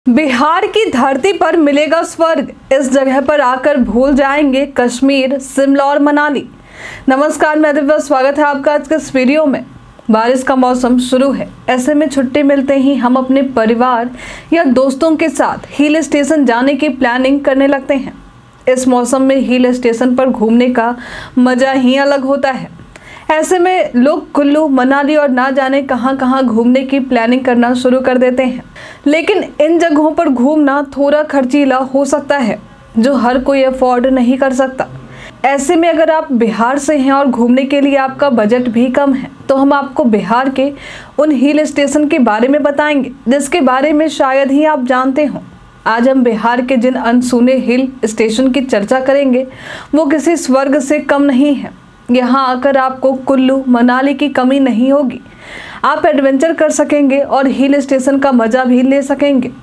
बिहार की धरती पर मिलेगा स्वर्ग, इस जगह पर आकर भूल जाएंगे कश्मीर, शिमला और मनाली। नमस्कार, मैं दिव्या, स्वागत है आपका आज के इस वीडियो में। बारिश का मौसम शुरू है, ऐसे में छुट्टी मिलते ही हम अपने परिवार या दोस्तों के साथ हिल स्टेशन जाने की प्लानिंग करने लगते हैं। इस मौसम में हिल स्टेशन पर घूमने का मजा ही अलग होता है। ऐसे में लोग कुल्लू, मनाली और ना जाने कहां कहां घूमने की प्लानिंग करना शुरू कर देते हैं। लेकिन इन जगहों पर घूमना थोड़ा खर्चीला हो सकता है, जो हर कोई अफोर्ड नहीं कर सकता। ऐसे में अगर आप बिहार से हैं और घूमने के लिए आपका बजट भी कम है, तो हम आपको बिहार के उन हिल स्टेशन के बारे में बताएंगे जिसके बारे में शायद ही आप जानते हो। आज हम बिहार के जिन अनसुने हिल स्टेशन की चर्चा करेंगे, वो किसी स्वर्ग से कम नहीं है। यहाँ आकर आपको कुल्लू, मनाली की कमी नहीं होगी। आप एडवेंचर कर सकेंगे और हिल स्टेशन का मज़ा भी ले सकेंगे।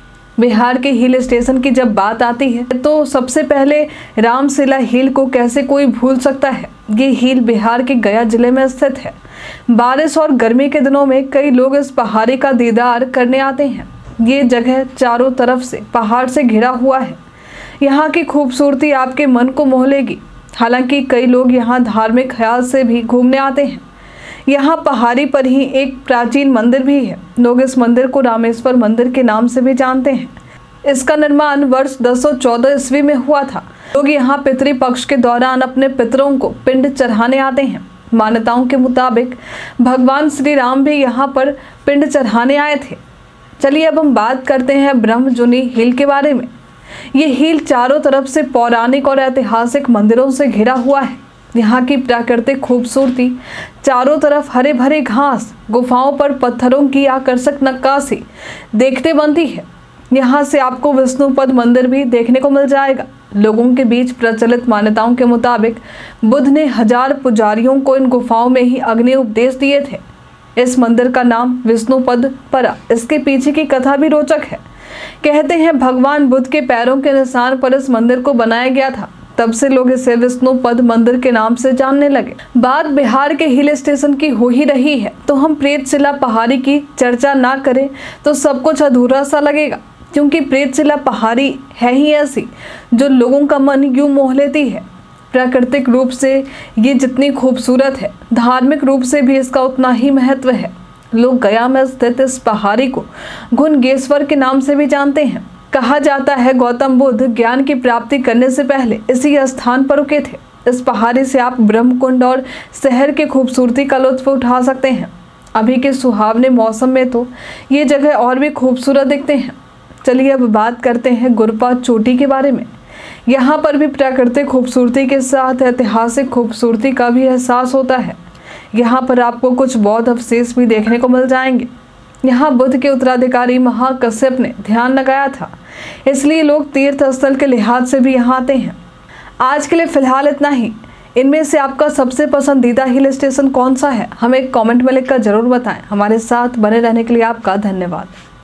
बिहार के हिल स्टेशन की जब बात आती है तो सबसे पहले रामशिला हिल को कैसे कोई भूल सकता है। ये हिल बिहार के गया जिले में स्थित है। बारिश और गर्मी के दिनों में कई लोग इस पहाड़ी का दीदार करने आते हैं। ये जगह चारों तरफ से पहाड़ से घिरा हुआ है। यहाँ की खूबसूरती आपके मन को मोह लेगी। हालांकि कई लोग यहाँ धार्मिक ख्याल से भी घूमने आते हैं। यहाँ पहाड़ी पर ही एक प्राचीन मंदिर भी है। लोग इस मंदिर को रामेश्वर मंदिर के नाम से भी जानते हैं। इसका निर्माण वर्ष 1014 ईस्वी में हुआ था। लोग यहाँ पितृपक्ष के दौरान अपने पितरों को पिंड चढ़ाने आते हैं। मान्यताओं के मुताबिक भगवान श्री राम भी यहाँ पर पिंड चढ़ाने आए थे। चलिए अब हम बात करते हैं ब्रह्मजुनी हिल के बारे में। ये हिल चारों तरफ से पौराणिक और ऐतिहासिक मंदिरों से घिरा हुआ है। यहाँ की प्राकृतिक खूबसूरती, चारों तरफ हरे भरे घास, गुफाओं पर पत्थरों की आकर्षक नक्काशी देखते बनती है। यहाँ से आपको विष्णुपद मंदिर भी देखने को मिल जाएगा। लोगों के बीच प्रचलित मान्यताओं के मुताबिक बुद्ध ने 1000 पुजारियों को इन गुफाओं में ही अग्नि उपदेश दिए थे। इस मंदिर का नाम विष्णुपद पड़ा। इसके पीछे की कथा भी रोचक है। कहते हैं भगवान बुद्ध के पैरों के निशान पर इस मंदिर को बनाया गया था। तब से लोग इसे विष्णुपद मंदिर के नाम से जानने लगे। बात बिहार के हिल स्टेशन की हो ही रही है, तो हम प्रेतशिला पहाड़ी की चर्चा ना करें तो सब कुछ अधूरा सा लगेगा। क्योंकि प्रेतशिला पहाड़ी है ही ऐसी जो लोगों का मन यूं मोह लेती है। प्राकृतिक रूप से ये जितनी खूबसूरत है, धार्मिक रूप से भी इसका उतना ही महत्व है। लोग गया में स्थित इस पहाड़ी को घुनगेश्वर के नाम से भी जानते हैं। कहा जाता है गौतम बुद्ध ज्ञान की प्राप्ति करने से पहले इसी स्थान पर रुके थे। इस पहाड़ी से आप ब्रह्मकुंड और शहर की खूबसूरती का लुत्फ उठा सकते हैं। अभी के सुहावने मौसम में तो ये जगह और भी खूबसूरत दिखते हैं। चलिए अब बात करते हैं गुरपा चोटी के बारे में। यहाँ पर भी प्राकृतिक खूबसूरती के साथ ऐतिहासिक खूबसूरती का भी एहसास होता है। यहाँ पर आपको कुछ बौद्ध अवशेष भी देखने को मिल जाएंगे। यहाँ बुद्ध के उत्तराधिकारी महाकश्यप ने ध्यान लगाया था, इसलिए लोग तीर्थ स्थल के लिहाज से भी यहाँ आते हैं। आज के लिए फिलहाल इतना ही। इनमें से आपका सबसे पसंदीदा हिल स्टेशन कौन सा है, हमें कमेंट में लिखकर जरूर बताएं। हमारे साथ बने रहने के लिए आपका धन्यवाद।